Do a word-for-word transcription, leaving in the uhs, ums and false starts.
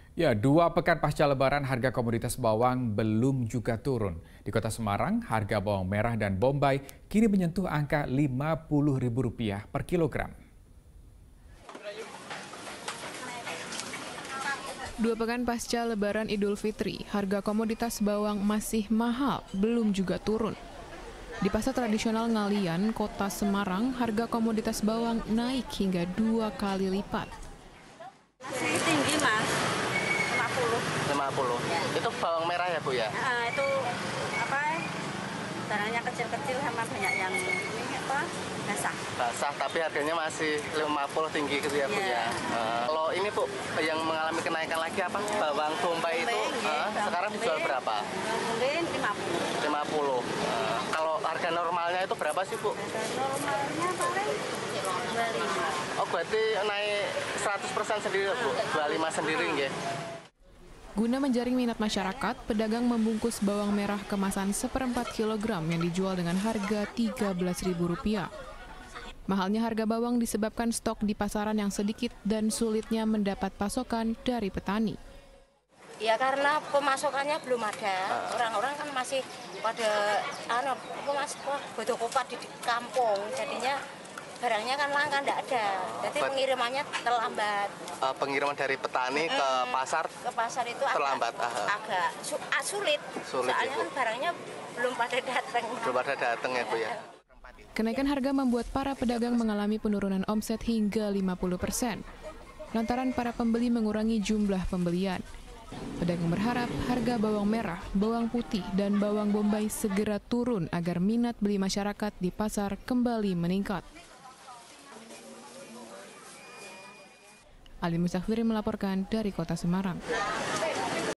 Ya, dua pekan pasca Lebaran harga komoditas bawang belum juga turun. Di Kota Semarang, harga bawang merah dan bombay kini menyentuh angka lima puluh ribu rupiah per kilogram. Dua pekan pasca Lebaran Idul Fitri, harga komoditas bawang masih mahal, belum juga turun. Di pasar tradisional Ngalian, Kota Semarang, harga komoditas bawang naik hingga dua kali lipat. Tinggi, Mas. lima puluh. lima puluh. Ya. Itu bawang merah ya, Bu ya? Nah, itu apa? Barangnya kecil-kecil sama banyak yang ini apa? Basah. Basah, tapi harganya masih lima puluh tinggi gitu ya, Bu Ya. ya. Uh, kalau ini, Bu, yang mengalami kenaikan lagi apa? Bawang bombay itu uh, sekarang dijual berapa? Mungkin lima puluh. lima puluh. Uh, kalau harga normalnya itu berapa sih, Bu? Harga normalnya paling dua puluh lima. Oh, berarti naik seratus persen sendiri, Bu? dua puluh lima sendiri, nggih? Guna menjaring minat masyarakat, pedagang membungkus bawang merah kemasan seperempat kilogram yang dijual dengan harga tiga belas ribu rupiah. Mahalnya harga bawang disebabkan stok di pasaran yang sedikit dan sulitnya mendapat pasokan dari petani. Ya karena pemasokannya belum ada, orang-orang kan masih pada ano, pemas, butuh kupat di kampung, jadinya barangnya kan langka, nggak ada. Jadi pengirimannya terlambat. Uh, pengiriman dari petani ke Hmm, pasar ke pasar itu terlambat. agak, agak su, ah, sulit. Sulit, Soalnya Ibu. kan barangnya belum pada datang. Belum pada datang ya, Bu ya. Kenaikan harga membuat para pedagang mengalami penurunan omset hingga lima puluh persen. Lantaran para pembeli mengurangi jumlah pembelian. Pedagang berharap harga bawang merah, bawang putih, dan bawang bombay segera turun agar minat beli masyarakat di pasar kembali meningkat. Ali Musafiri melaporkan dari Kota Semarang.